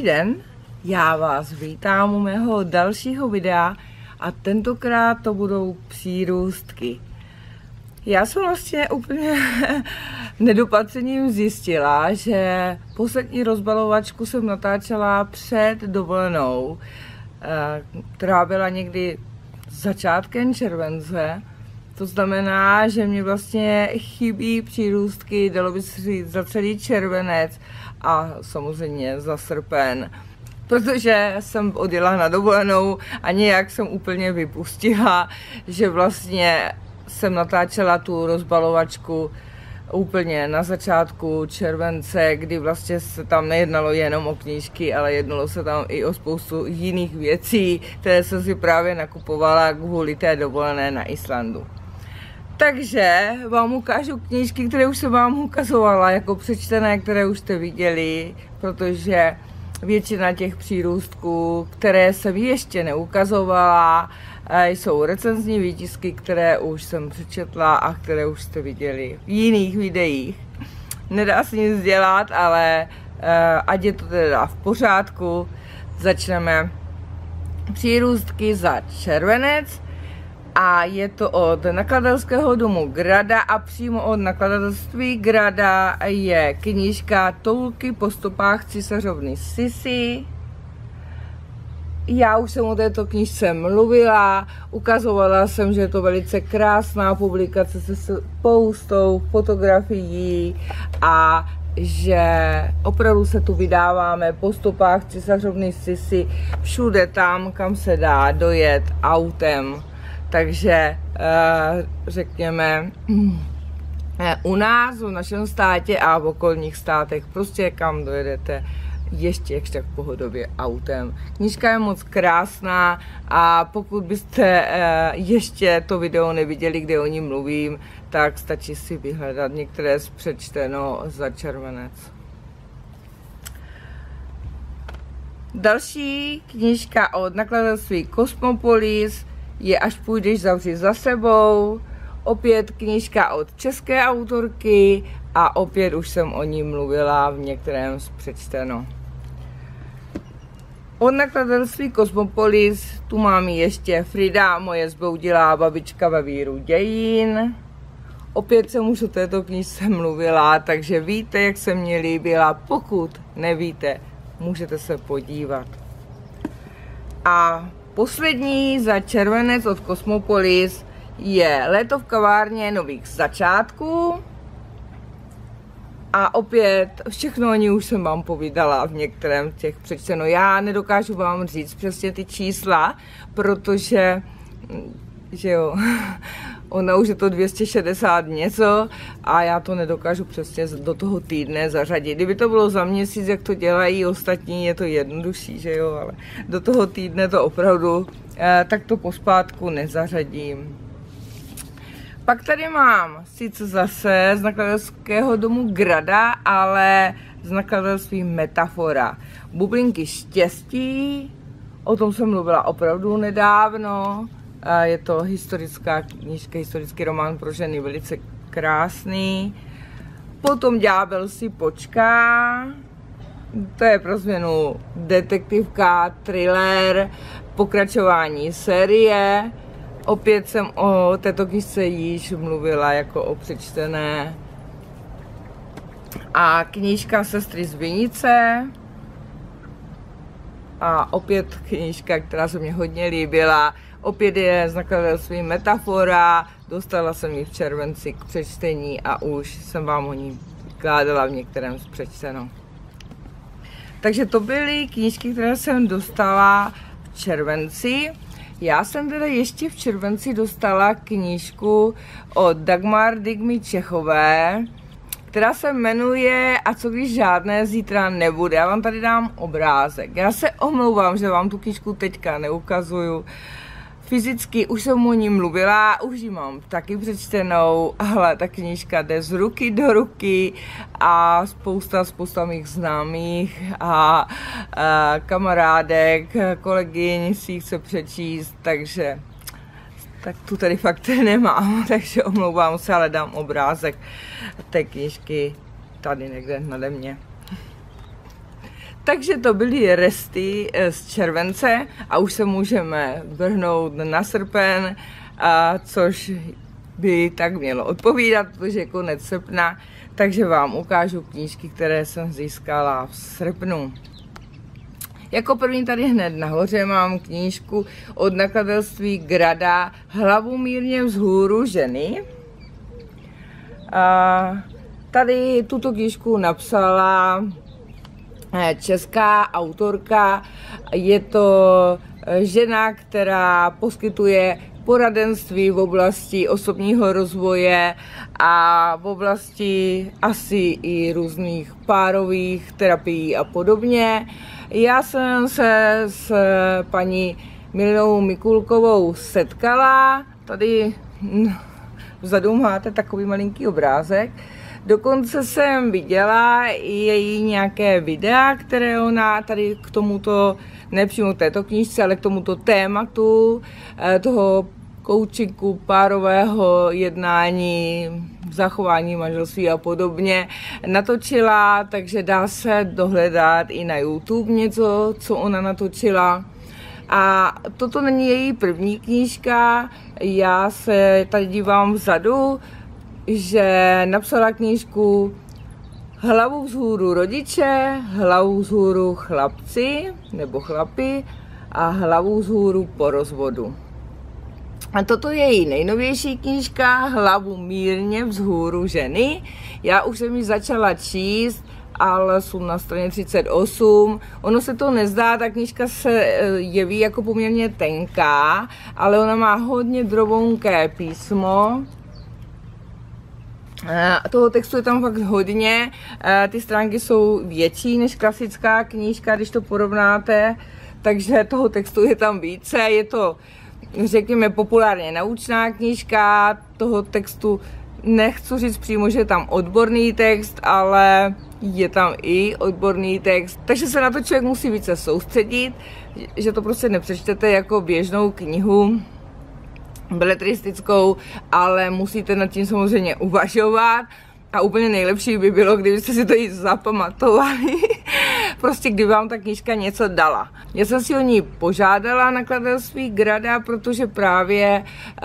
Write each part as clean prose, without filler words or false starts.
den, já vás vítám u mého dalšího videa a tentokrát to budou přírůstky. Já jsem vlastně úplně nedopatřením zjistila, že poslední rozbalovačku jsem natáčela před dovolenou, která byla někdy začátkem července. To znamená, že mě vlastně chybí přírůstky, dalo by se říct, za celý červenec a samozřejmě za srpen. Protože jsem odjela na dovolenou a nějak jsem úplně vypustila, že vlastně jsem natáčela tu rozbalovačku úplně na začátku července, kdy vlastně se tam nejednalo jenom o knížky, ale jednalo se tam i o spoustu jiných věcí, které jsem si právě nakupovala kvůli té dovolené na Islandu. Takže vám ukážu knížky, které už jsem vám ukazovala jako přečtené, které už jste viděli, protože většina těch přírůstků, které jsem ještě neukazovala, jsou recenzní výtisky, které už jsem přečetla a které už jste viděli v jiných videích. Nedá se nic dělat, ale ať je to teda v pořádku, začneme přírůstky za červenec. A je to od nakladatelského domu Grada a přímo od nakladatelství Grada je knížka Toulky po stopách císařovny Sisi. Já už jsem o této knížce mluvila, ukazovala jsem, že je to velice krásná publikace se spoustou fotografií a že opravdu se tu vydáváme po stopách císařovny Sisi všude tam, kam se dá dojet autem. Takže řekněme u nás, v našem státě a v okolních státech, prostě kam dojedete ještě tak pohodově autem. Knížka je moc krásná a pokud byste ještě to video neviděli, kde o ní mluvím, tak stačí si vyhledat některé z přečteno za červenec. Další knížka od nakladatelství Kosmopolis je Až půjdeš zavři za sebou. Opět knížka od české autorky a opět už jsem o ní mluvila v některém z přečteno. Od nakladatelství Kosmopolis tu mám ještě Frida, moje zboudilá babička ve víru dějin. Opět jsem už o této knížce mluvila, takže víte, jak se mně líbila. Pokud nevíte, můžete se podívat. A poslední za červenec od Kosmopolis je Léto v kavárně nových začátků. A opět všechno o ní už jsem vám povídala v některém z těch přečteno. Já nedokážu vám říct přesně ty čísla, protože že jo, ona už je to 260 něco a já to nedokážu přesně do toho týdne zařadit. Kdyby to bylo za měsíc, jak to dělají ostatní, je to jednodušší, že jo, ale do toho týdne to opravdu tak to pospátku nezařadím. Pak tady mám sice zase z nakladatelského domu Grada, ale z nakladatelství Metafora. Bublinky štěstí, o tom jsem mluvila opravdu nedávno. Je to historická knížka, historický román pro ženy, velice krásný. Potom Ďábel si počká, to je pro změnu detektivka, thriller, pokračování série. Opět jsem o této knížce již mluvila jako o přečtené. A knížka Sestry z Vinice. A opět knížka, která se mě hodně líbila. Opět je z nakladatelství Metafora. Dostala jsem ji v červenci k přečtení a už jsem vám o ní vykládala v některém z přečteno. Takže to byly knížky, které jsem dostala v červenci. Já jsem teda ještě v červenci dostala knížku od Dagmar Digmy Čechové, která se jmenuje A co když žádné zítra nebude. Já vám tady dám obrázek. Já se omlouvám, že vám tu knížku teďka neukazuju. Fyzicky už jsem o ní mluvila, už ji mám taky přečtenou, ale ta knížka jde z ruky do ruky a spousta mých známých a kamarádek, kolegyň si ji chce přečíst, takže tak tu tady fakt nemám, takže omlouvám se, ale dám obrázek té knížky tady někde nade mě. Takže to byly resty z července a už se můžeme vrhnout na srpen, což by tak mělo odpovídat, protože je konec srpna, takže vám ukážu knížky, které jsem získala v srpnu. Jako první tady hned nahoře mám knížku od nakladatelství Grada Hlavu mírně vzhůru ženy. Tady tuto knížku napsala česká autorka. Je to žena, která poskytuje poradenství v oblasti osobního rozvoje a v oblasti asi i různých párových terapií a podobně. Já jsem se s paní Milenou Mikulkovou setkala. Tady vzadu máte takový malinký obrázek. Dokonce jsem viděla i její nějaké videa, které ona tady k tomuto, ne přímo k této knížce, ale k tomuto tématu toho coachingu, párového jednání, zachování manželství a podobně natočila, takže dá se dohledat i na YouTube něco, co ona natočila. A toto není její první knížka, já se tady dívám vzadu, že napsala knížku Hlavu vzhůru rodiče, Hlavu vzhůru chlapci nebo chlapi a Hlavu vzhůru po rozvodu. A toto je její nejnovější knížka Hlavu mírně vzhůru ženy. Já už jsem ji začala číst, ale jsem na straně 38. Ono se to nezdá, ta knížka se jeví jako poměrně tenká, ale ona má hodně drobonké písmo. Toho textu je tam fakt hodně, ty stránky jsou větší než klasická knížka, když to porovnáte, takže toho textu je tam více, je to, řekněme, populárně naučná knížka, toho textu nechci říct přímo, že je tam odborný text, ale je tam i odborný text, takže se na to člověk musí více soustředit, že to prostě nepřečtete jako běžnou knihu beletristickou, ale musíte nad tím samozřejmě uvažovat a úplně nejlepší by bylo, kdybyste si to i zapamatovali, prostě kdyby vám ta knížka něco dala. Já jsem si o ní požádala nakladatelství Grada, protože právě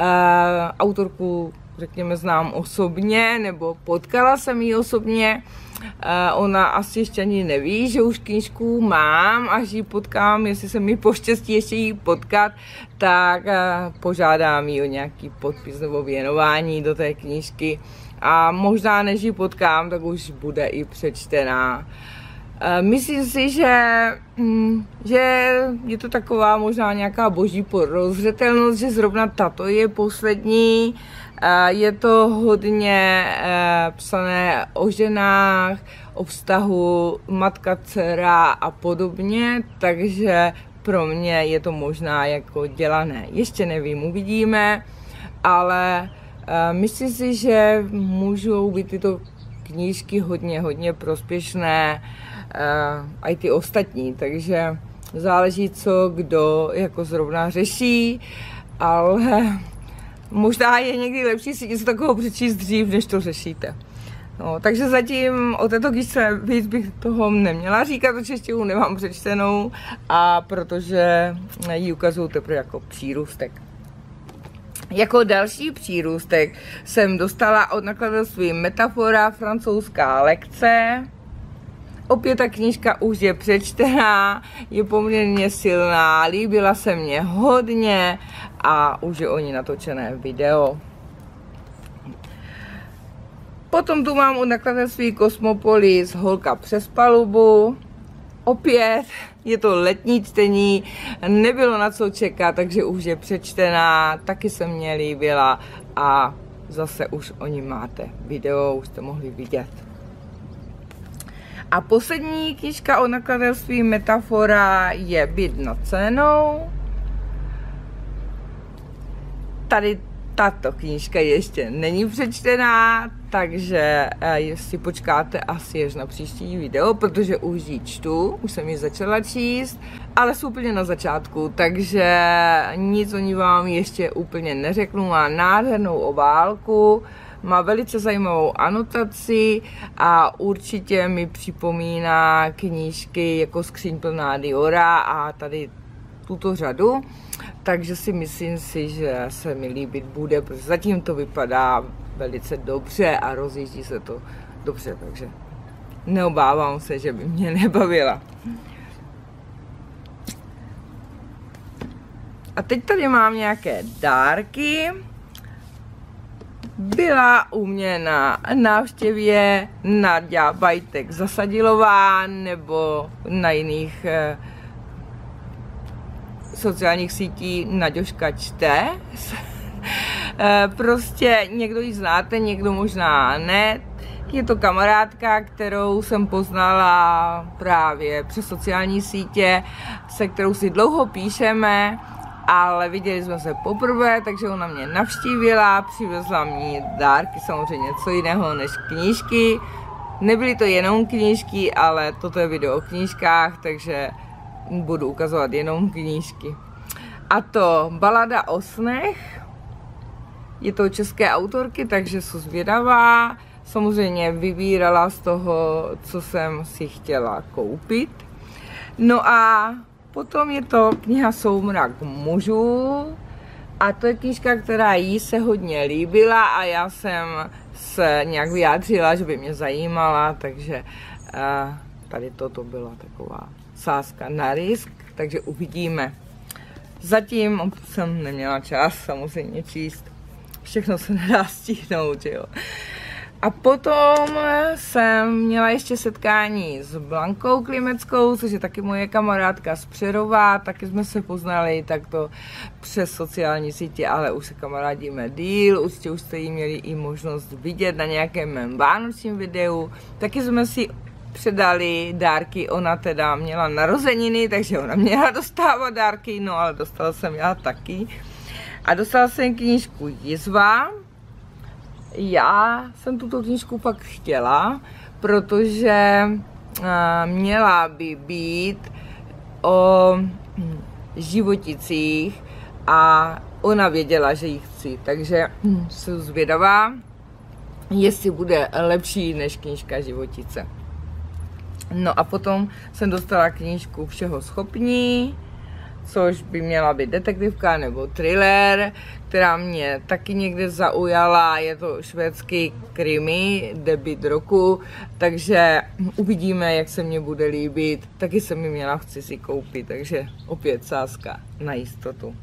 autorku, řekněme, znám osobně, nebo potkala jsem ji osobně. Ona asi ještě ani neví, že už knížku mám, až ji potkám, jestli se mi poštěstí ještě ji potkat, tak požádám ji o nějaký podpis nebo věnování do té knížky a možná než ji potkám, tak už bude i přečtená. Myslím si, že je to taková možná nějaká boží prozřetelnost, že zrovna tato je poslední. Je to hodně psané o ženách, o vztahu matka, dcera a podobně, takže pro mě je to možná jako dělané. Ještě nevím, uvidíme, ale myslím si, že můžou být tyto knížky hodně prospěšné, a i ty ostatní, takže záleží, co kdo jako zrovna řeší, ale možná je někdy lepší si něco takového přečíst dřív, než to řešíte. No, takže zatím o této knížce víc bych toho neměla říkat, protože ještě ji nemám přečtenou a protože ji ukazuju teprve jako přírůstek. Jako další přírůstek jsem dostala od nakladatelství Metafora francouzská lekce. Opět ta knížka už je přečtená, je poměrně silná, líbila se mně hodně a už je o ní natočené video. Potom tu mám od nakladatelství Kosmopolis Holka přes palubu. Opět je to letní čtení, nebylo na co čekat, takže už je přečtená, taky se mně líbila a zase už o ní máte video, už jste mohli vidět. A poslední knížka od nakladatelství Metafora je Byt nad Senou. Tady tato knížka ještě není přečtená, takže si počkáte asi až na příští video, protože už ji čtu, už jsem ji začala číst, ale jsou úplně na začátku, takže nic o ní vám ještě úplně neřeknu. Má nádhernou obálku, má velice zajímavou anotaci a určitě mi připomíná knížky jako Skříň plná Diora a tady tuto řadu, takže si myslím si, že se mi líbit bude, protože zatím to vypadá velice dobře a rozjíždí se to dobře, takže neobávám se, že by mě nebavila. A teď tady mám nějaké dárky. Byla u mě na návštěvě Naďa Bajtek Zasadilová nebo na jiných sociálních sítí Naďoška čte. Prostě někdo ji znáte, někdo možná ne. Je to kamarádka, kterou jsem poznala právě přes sociální sítě, se kterou si dlouho píšeme, ale viděli jsme se poprvé, takže ona mě navštívila, přivezla mi dárky, samozřejmě co jiného než knížky. Nebyly to jenom knížky, ale toto je video o knížkách, takže budu ukazovat jenom knížky. A to Balada o snech, je to české autorky, takže jsem zvědavá. Samozřejmě vybírala z toho, co jsem si chtěla koupit. No a potom je to kniha Soumrak mužů a to je knížka, která jí se hodně líbila a já jsem se nějak vyjádřila, že by mě zajímala, takže tady toto byla taková sázka na risk, takže uvidíme. Zatím jsem neměla čas samozřejmě číst, všechno se nedá stihnout, jo. A potom jsem měla ještě setkání s Blankou Klimeckou, což je taky moje kamarádka z Přerova, taky jsme se poznali takto přes sociální sítě, ale už se kamarádíme díl, určitě už jste jí měli i možnost vidět na nějakém mém vánočním videu. Taky jsme si předali dárky, ona teda měla narozeniny, takže ona měla dostávat dárky, no ale dostala jsem já taky. A dostala jsem knížku Jizva. Já jsem tuto knížku fakt chtěla, protože měla by být o životicích a ona věděla, že ji chci, takže jsem zvědavá, jestli bude lepší než knížka Životice. No a potom jsem dostala knížku Všeho schopní, což by měla být detektivka nebo thriller, která mě taky někde zaujala. Je to švédský krimi, debut roku, takže uvidíme, jak se mně bude líbit. Taky se mi měla, chci si koupit, takže opět sázka na jistotu.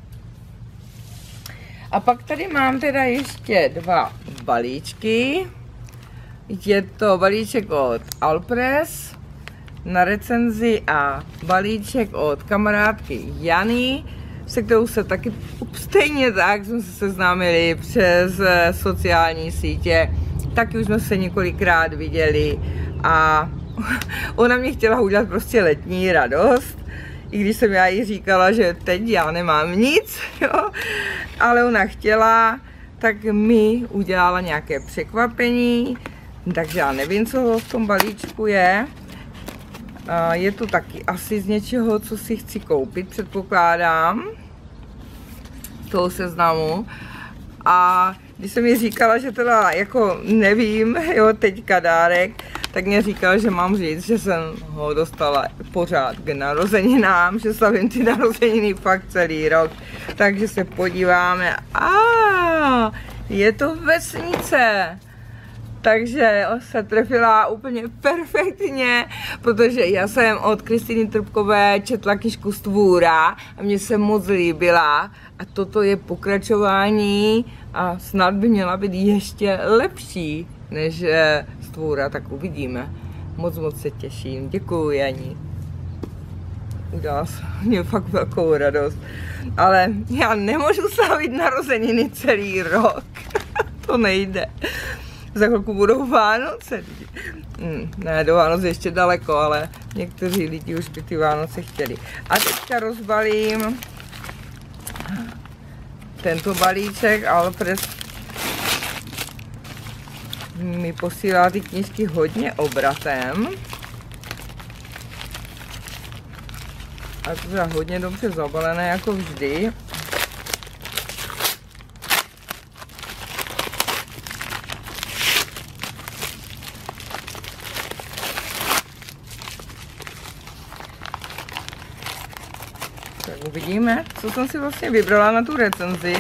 A pak tady mám teda ještě dva balíčky. Je to balíček od Alpress na recenzi a balíček od kamarádky Jany, se kterou se taky stejně tak jsme se seznámili přes sociální sítě. Taky už jsme se několikrát viděli a ona mě chtěla udělat prostě letní radost, i když jsem já jí říkala, že teď já nemám nic, jo? Ale ona chtěla, tak mi udělala nějaké překvapení, takže já nevím, co v tom balíčku je. Je to taky asi z něčeho, co si chci koupit, předpokládám, z toho seznamu. A když jsem mi říkala, že teda jako nevím, jo, teďka dárek, tak mě říkala, že mám říct, že jsem ho dostala pořád k narozeninám, že slavím ty narozeniny fakt celý rok. Takže se podíváme. Je to vesnice. Takže se trefila úplně perfektně, protože já jsem od Kristýny Trpkové četla knížku Stvůra a mně se moc líbila a toto je pokračování a snad by měla být ještě lepší než Stvůra, tak uvidíme. Moc se těším, děkuju Jani. Udělala jsem mě fakt velkou radost, ale já nemůžu slavit narozeniny celý rok, to nejde. Za chvilku budou Vánoce. Ne, do Vánoc ještě daleko, ale někteří lidi už by ty Vánoce chtěli. A teďka rozbalím tento balíček. Alpress mi posílá ty knížky hodně obratem. A to je hodně dobře zabalené, jako vždy. uvidíme, co jsem si vlastně vybrala na tu recenzi.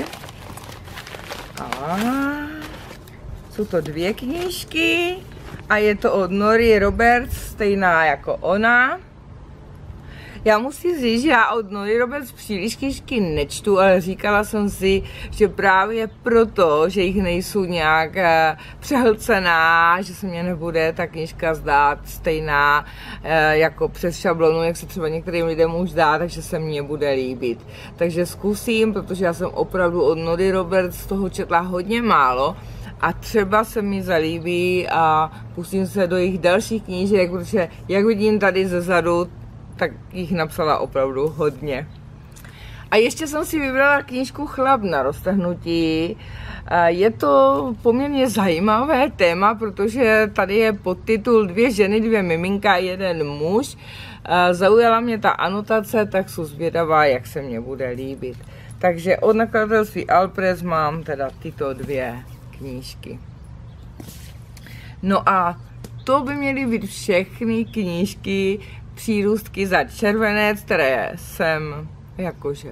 A jsou to 2 knížky a je to od Nori Roberts, stejná jako ona. Já musím říct, že já od Nori Roberts příliš knížky nečtu, ale říkala jsem si, že právě proto, že jich nejsou nějak přehlcená, že se mně nebude ta knížka zdát stejná jako přes šablonu, jak se třeba některým lidem už dá, takže se mně bude líbit. Takže zkusím, protože já jsem opravdu od Nori Roberts toho četla hodně málo a třeba se mi zalíbí a pustím se do jejich dalších knížek, protože jak vidím tady zezadu, tak jich napsala opravdu hodně. A ještě jsem si vybrala knížku Chlap na roztrhnutí. Je to poměrně zajímavé téma, protože tady je podtitul 2 ženy, 2 miminka, 1 muž. Zaujala mě ta anotace, tak jsem zvědavá, jak se mně bude líbit. Takže od nakladatelství Alpress mám teda tyto 2 knížky. No a to by měly být všechny knížky, přírůstky za červenec, které jsem jakože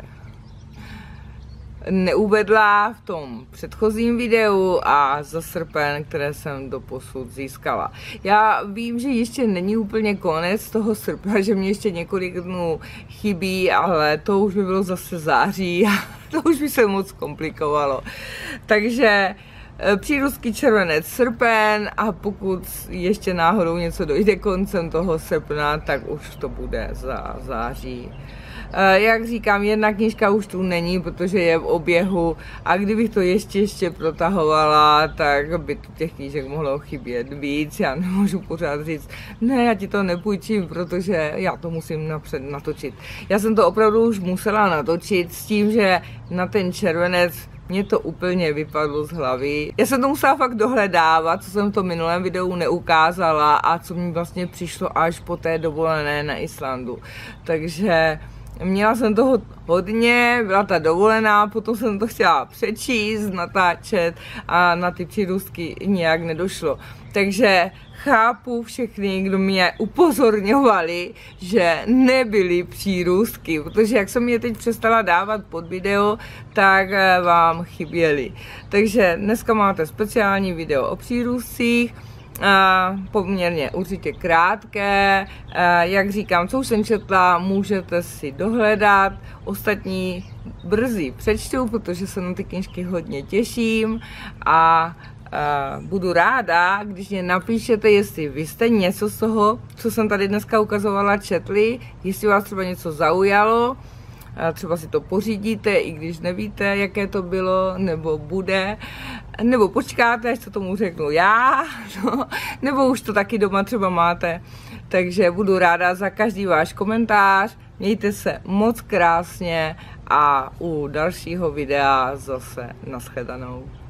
neuvedla v tom předchozím videu a za srpen, které jsem doposud získala. Já vím, že ještě není úplně konec toho srpna, že mě ještě několik dnů chybí, ale to už by bylo zase září a to už by se moc komplikovalo. Takže přírůstky červenec, srpen a pokud ještě náhodou něco dojde koncem toho srpna, tak už to bude za září. Jak říkám, 1 knížka už tu není, protože je v oběhu a kdybych to ještě protahovala, tak by tu těch knížek mohlo chybět víc. Já nemůžu pořád říct, ne, já ti to nepůjčím, protože já to musím napřed natočit. Já jsem to opravdu už musela natočit s tím, že na ten červenec mě to úplně vypadlo z hlavy. Já jsem to musela fakt dohledávat, co jsem v tom minulém videu neukázala a co mi vlastně přišlo až po té dovolené na Islandu. Takže měla jsem toho hodně, byla ta dovolená, potom jsem to chtěla přečíst, natáčet a na ty přírůstky nějak nedošlo. Takže chápu všechny, kdo mě upozorňovali, že nebyly přírůstky, protože jak jsem je teď přestala dávat pod video, tak vám chyběly. Takže dneska máte speciální video o přírůstcích, poměrně určitě krátké, jak říkám, co už jsem četla, můžete si dohledat, ostatní brzy přečtu, protože se na ty knížky hodně těším a budu ráda, když mě napíšete, jestli vy jste něco z toho, co jsem tady dneska ukazovala, četli, jestli vás třeba něco zaujalo, třeba si to pořídíte, i když nevíte, jaké to bylo, nebo bude, nebo počkáte, až to tomu řeknu já, no, nebo už to taky doma třeba máte. Takže budu ráda za každý váš komentář, mějte se moc krásně a u dalšího videa zase nashledanou.